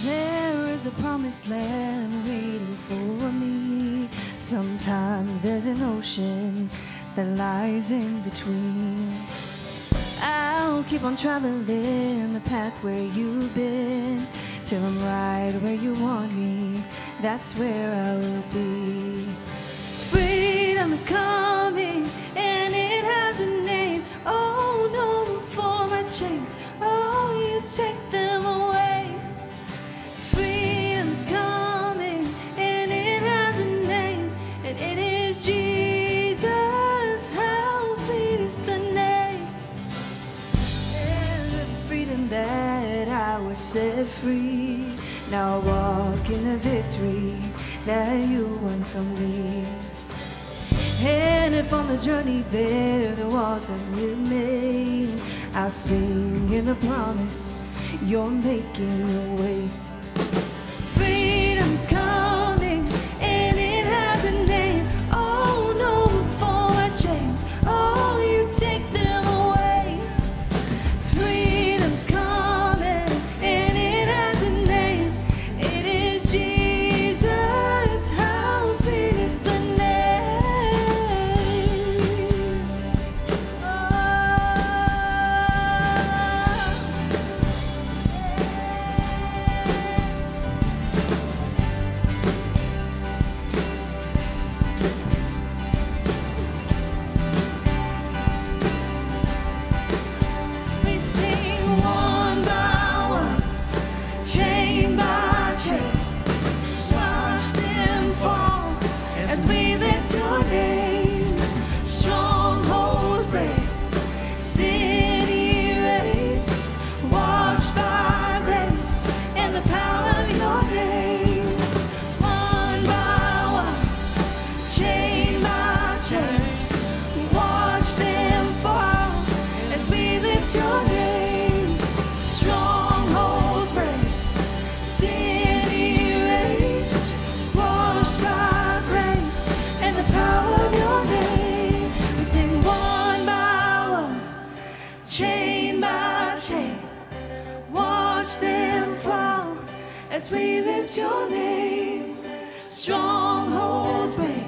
There is a promised land waiting for me. Sometimes there's an ocean that lies in between. I'll keep on traveling the path where you've been, till I'm right where you want me. That's where I will be. Freedom is coming and it has a name. Oh, no room for my chains. Oh, you take them away. Freedom's coming and it has a name, and it is Jesus. How sweet is the name. And the freedom that I was set free. Now I walk in the victory that you won from me. And if on the journey there wasn't with me, I'll sing in the promise you're making a way. Freedom's coming and it has a name. Oh, no room for my chains. Oh, you take them away. Freedom's coming and it has a name. It is Jesus. How sweet is the name. Chain by chain, watch them fall as we lift your name. Strongholds break, sin erased, washed by grace and the power of your name. One by one, chain by chain, watch them fall as we lift your name. Strongholds break, sin erased, washed by grace and the power of your name. We sing one by one, chain by chain, watch them fall as we lift your name. Strongholds break,